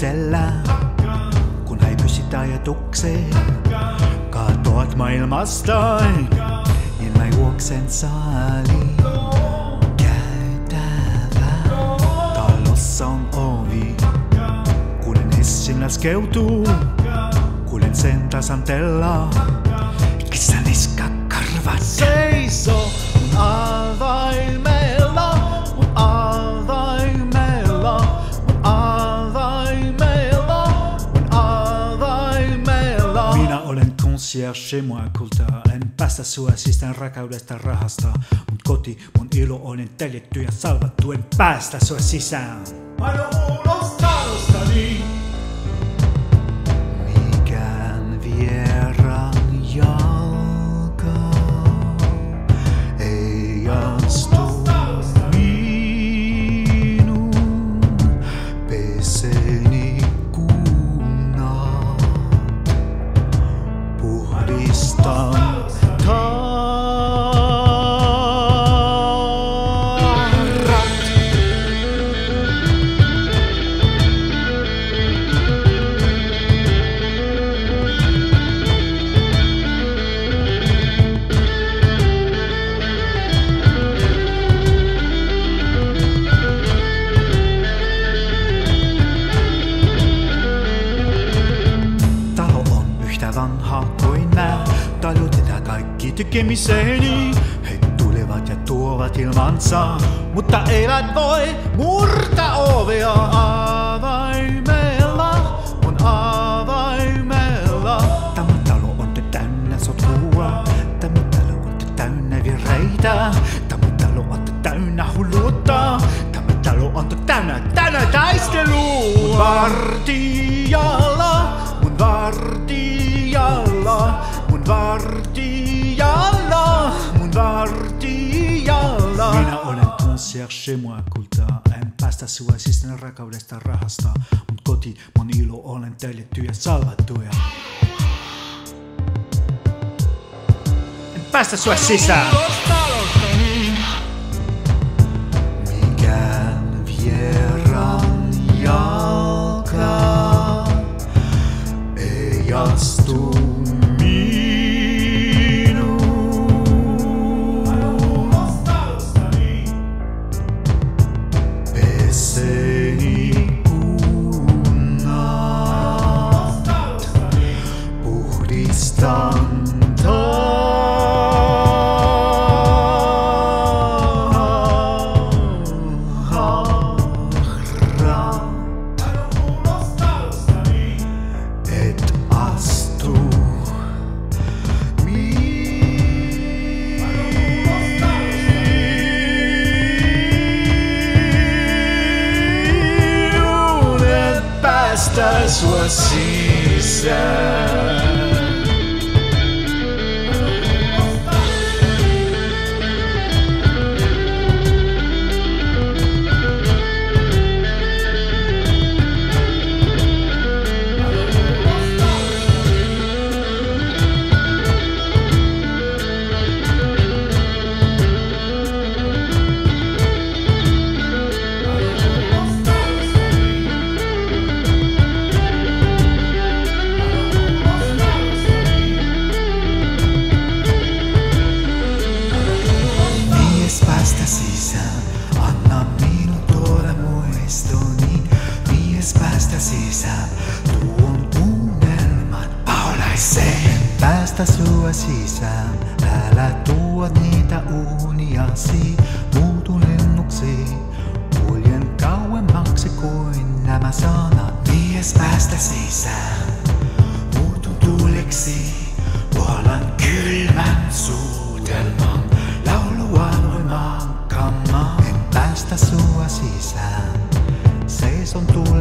itsellä, kun häipysit ajatukseen. Katoat maailmasta, niin mä juoksen saaliin. Käytävä, talossa on ovi. Kuulen hissin laskeutuu, kuulen sen tasantella. Kissa niska karvat seiso mun avaimella, mun avaimella, mun avaimella, mun avaimella. Minä olen concierge chez moi kulta, en päästä sua sisään rakkaudesta rahasta. Mut koti, mun ilo olen teljetty ja salvattu, en päästä sua sisään. Aina ulos talostani. Mikään vieraan jalka ei astu minun peseni kunnat. Puhdistan vanha kuin mä, tajutetaan kaikki tekemiseeni. He tulevat ja tuovat ilmansa, mutta eivät voi murtaa ovea avaimella, mun avaimella. Tämä talo on täynnä sotkua, tämä talo on täynnä vireitä, tämä talo on täynnä hulluutta, tämä talo on täynnä taistelua. Mun vartijalla, mun vartijalla, mun vartijalla, mun vartijalla. Minä olen concierge chez moi kulta, en päästä sua sisään rakkaudesta rahasta. Mut koti, mun ilo olen teljetty ja salvattu ja en päästä sua sisään. Mikään vieraan jalka ei astu minun peseni kunnat. Puhdistan päästä sua sisään. Päästä sisään, anna minun tuoda muistoni. Mies päästä sisään, tuon unelman paolaiseen. Päästä sua sisään, älä tuo niitä uniasi. Muutu lennuksi, kuljen kauemmaksi kuin nämä sanat. Mies päästä sisään, muutun tuuleksi. Puolan kylmän suutelman laulua voimakkaamman. En päästä sua sisään, seison